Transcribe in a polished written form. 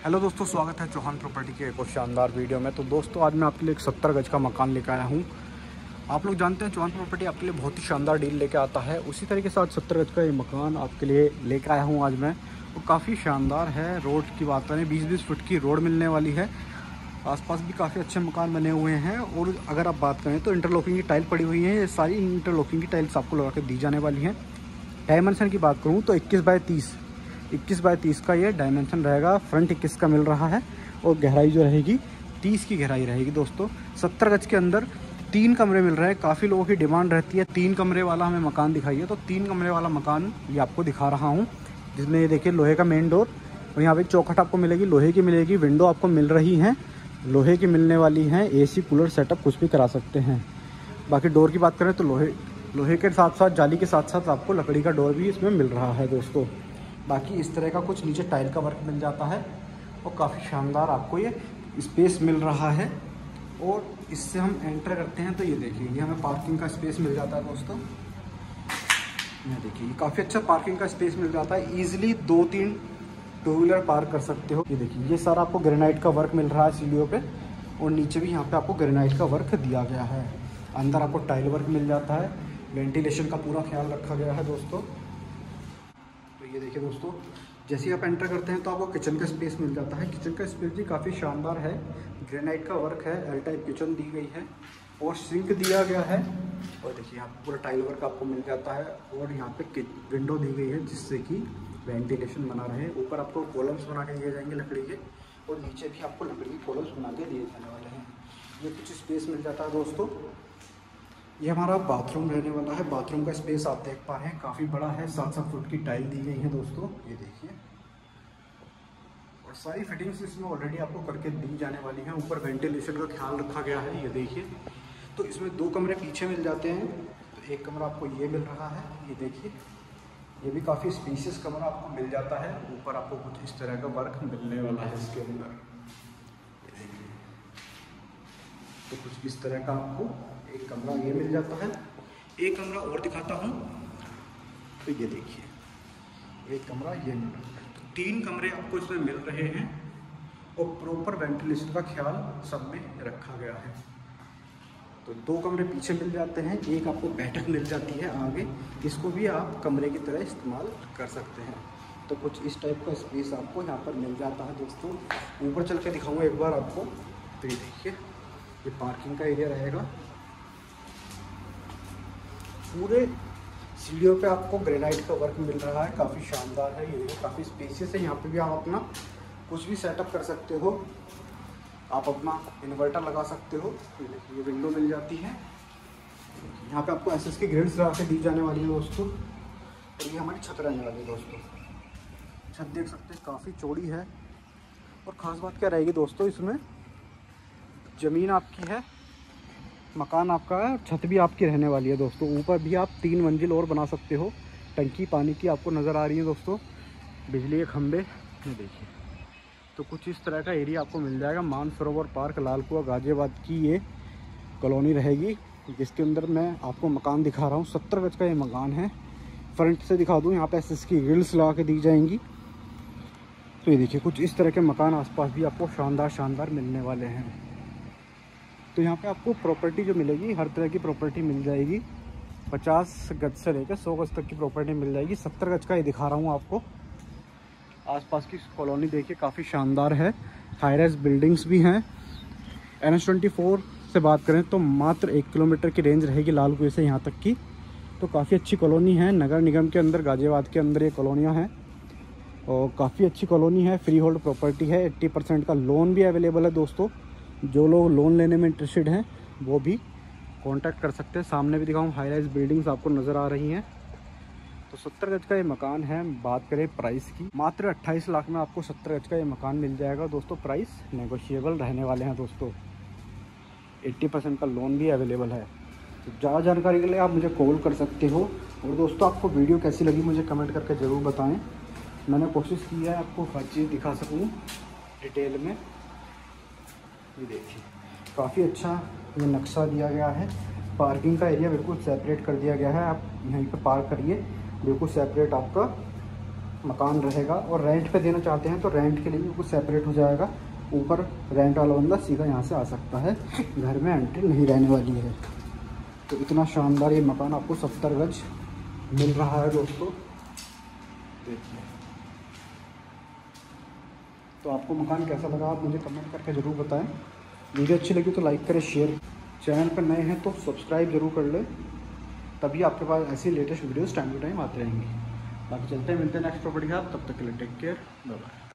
Hello दोस्तों, स्वागत है चौहान प्रॉपर्टी के एक और शानदार वीडियो में। तो दोस्तों आज मैं आपके लिए एक 70 गज का मकान लेकर आया हूँ। आप लोग जानते हैं चौहान प्रॉपर्टी आपके लिए बहुत ही शानदार डील लेकर आता है। उसी तरीके से आज 70 गज का ये मकान आपके लिए लेकर आया हूँ आज मैं। वो काफ़ी शानदार है। रोड की बात करें 20-20 फुट की रोड मिलने वाली है। आसपास भी काफ़ी अच्छे मकान बने हुए हैं। और अगर आप बात करें तो इंटरलॉकिंग की टाइल पड़ी हुई है। ये सारी इंटरलॉकिंग की टाइल्स आपको लगा के दी जाने वाली हैं। डायमेंशन की बात करूँ तो 21 बाय 30 का ये डायमेंशन रहेगा। फ्रंट 21 का मिल रहा है और गहराई जो रहेगी 30 की गहराई रहेगी। दोस्तों 70 गज के अंदर 3 कमरे मिल रहे हैं। काफ़ी लोगों की डिमांड रहती है 3 कमरे वाला हमें मकान दिखाइए, तो 3 कमरे वाला मकान ये आपको दिखा रहा हूँ। जिसमें ये देखिए लोहे का मेन डोर और यहाँ पे चौखट आपको मिलेगी, लोहे की मिलेगी। विंडो आपको मिल रही हैं, लोहे की मिलने वाली हैं। AC कूलर सेटअप कुछ भी करा सकते हैं। बाकी डोर की बात करें तो लोहे के साथ साथ जाली के साथ साथ आपको लकड़ी का डोर भी इसमें मिल रहा है दोस्तों। बाकी इस तरह का कुछ नीचे टाइल का वर्क मिल जाता है और काफ़ी शानदार आपको ये स्पेस मिल रहा है। और इससे हम एंटर करते हैं तो ये देखिए ये हमें पार्किंग का स्पेस मिल जाता है दोस्तों। ये देखिए ये काफ़ी अच्छा पार्किंग का स्पेस मिल जाता है। ईजिली 2-3 टू व्हीलर पार्क कर सकते हो। ये देखिए ये सारा आपको ग्रेनाइट का वर्क मिल रहा है सीढ़ियों पे और नीचे भी यहाँ पे आपको ग्रेनाइट का वर्क दिया गया है। अंदर आपको टाइल वर्क मिल जाता है। वेंटिलेशन का पूरा ख्याल रखा गया है दोस्तों। तो ये देखिए दोस्तों, जैसे ही आप एंटर करते हैं तो आपको किचन का स्पेस मिल जाता है। किचन का स्पेस भी काफ़ी शानदार है। ग्रेनाइट का वर्क है, एल टाइप किचन दी गई है और सिंक दिया गया है। और देखिए यहाँ पर पूरा टाइल वर्क आपको मिल जाता है और यहाँ पे विंडो दी गई है जिससे कि वेंटिलेशन बना रहे। ऊपर आपको कॉलम्स बना के दिए जाएंगे लकड़ी के और नीचे भी आपको लकड़ी के कॉलम्स बना के दिए जाने वाले हैं। ये कुछ स्पेस मिल जाता है दोस्तों। ये हमारा बाथरूम रहने वाला है। बाथरूम का स्पेस आप देख पा रहे हैं काफ़ी बड़ा है। 7-7 फुट की टाइल दी गई है दोस्तों, ये देखिए। और सारी फिटिंग्स इसमें ऑलरेडी आपको करके दी जाने वाली हैं। ऊपर वेंटिलेशन का ख्याल रखा गया है, ये देखिए। तो इसमें 2 कमरे पीछे मिल जाते हैं। तो एक कमरा आपको ये मिल रहा है, ये देखिए। ये भी काफ़ी स्पेशियस कमरा आपको मिल जाता है। ऊपर आपको कुछ इस तरह का वर्क मिलने वाला है इसके अंदर, ये देखिए। तो कुछ इस तरह का आपको एक कमरा ये मिल जाता है। एक कमरा और दिखाता हूँ, तो ये देखिए एक कमरा ये मिल रहा है। तो 3 कमरे आपको इसमें मिल रहे हैं और प्रॉपर वेंटिलेशन का ख्याल सब में रखा गया है। तो 2 कमरे पीछे मिल जाते हैं। एक आपको बैठक मिल जाती है आगे, इसको भी आप कमरे की तरह इस्तेमाल कर सकते हैं। तो कुछ इस टाइप का स्पेस आपको यहाँ पर मिल जाता है दोस्तों। ऊपर चल के दिखाऊँगा एक बार आपको। तो ये देखिए ये पार्किंग का एरिया रहेगा। पूरे सीढ़ियों पे आपको ग्रेनाइट का वर्क मिल रहा है, काफ़ी शानदार है। ये काफ़ी स्पेसियस है। यहाँ पे भी आप अपना कुछ भी सेटअप कर सकते हो। आप अपना इन्वर्टर लगा सकते हो। ये देखिए ये विंडो मिल जाती है। यहाँ पे आपको SS की ग्रिल्स लगा के दी जाने वाली है दोस्तों। और ये हमारी छत रहने वाली है दोस्तों। छत देख सकते हैं काफ़ी चौड़ी है। और ख़ास बात क्या रहेगी दोस्तों, इसमें ज़मीन आपकी है, मकान आपका है और छत भी आपकी रहने वाली है दोस्तों। ऊपर भी आप 3 मंजिल और बना सकते हो। टंकी पानी की आपको नज़र आ रही है दोस्तों। बिजली के खंभे ये देखिए। तो कुछ इस तरह का एरिया आपको मिल जाएगा। मानसरोवर पार्क लालकुआ गाजियाबाद की ये कॉलोनी रहेगी, जिसके अंदर मैं आपको मकान दिखा रहा हूँ। 70 गज का ये मकान है। फ्रंट से दिखा दूँ, यहाँ पे SS की ग्रिल्स लगा के दी जाएंगी। तो ये देखिए कुछ इस तरह के मकान आसपास भी आपको शानदार मिलने वाले हैं। तो यहाँ पे आपको प्रॉपर्टी जो मिलेगी, हर तरह की प्रॉपर्टी मिल जाएगी। 50 गज से लेकर 100 गज तक की प्रॉपर्टी मिल जाएगी। 70 गज का ये दिखा रहा हूँ आपको। आसपास की कॉलोनी देखिए काफ़ी शानदार है। हाई राइज बिल्डिंग्स भी हैं। NH24 से बात करें तो मात्र 1 किलोमीटर की रेंज रहेगी लालकुएं से यहाँ तक की। तो काफ़ी अच्छी कॉलोनी है। नगर निगम के अंदर गाजियाबाद के अंदर ये कॉलोनियाँ हैं और काफ़ी अच्छी कॉलोनी है। फ्री होल्ड प्रॉपर्टी है। 80% का लोन भी अवेलेबल है दोस्तों। जो लोग लोन लेने में इंटरेस्टेड हैं वो भी कांटेक्ट कर सकते हैं। सामने भी दिखाऊँ हाई राइज बिल्डिंग्स आपको नज़र आ रही हैं। तो 70 गज का ये मकान है। बात करें प्राइस की, मात्र 28 लाख में आपको 70 गज का ये मकान मिल जाएगा दोस्तों। प्राइस नेगोशिएबल रहने वाले हैं दोस्तों। 80% का लोन भी अवेलेबल है। तो ज़्यादा जानकारी के लिए आप मुझे कॉल कर सकते हो। और दोस्तों आपको वीडियो कैसी लगी मुझे कमेंट करके ज़रूर बताएँ। मैंने कोशिश की है आपको हर चीज़ दिखा सकूँ डिटेल में। ये देखिए काफ़ी अच्छा ये नक्शा दिया गया है। पार्किंग का एरिया बिल्कुल सेपरेट कर दिया गया है। आप यहीं पर पार्क करिए, बिल्कुल सेपरेट आपका मकान रहेगा, और रेंट पे देना चाहते हैं तो रेंट के लिए भी कुछ सेपरेट हो जाएगा। ऊपर रेंट वाला बंदा सीधा यहाँ से आ सकता है, घर में एंट्री नहीं रहने वाली है। तो इतना शानदार ये मकान आपको 70 गज मिल रहा है दोस्तों, देखिए। तो आपको मकान कैसा लगा आप मुझे कमेंट करके ज़रूर बताएं। वीडियो अच्छी लगी तो लाइक करें, शेयर, चैनल पर नए हैं तो सब्सक्राइब जरूर कर लें, तभी आपके पास ऐसी latest videos time to time आते रहेंगी। बाकी चलते हैं, मिलते हैं नेक्स्ट प्रॉपर्टी के साथ, तब तक के लिए टेक केयर, बाय बाय।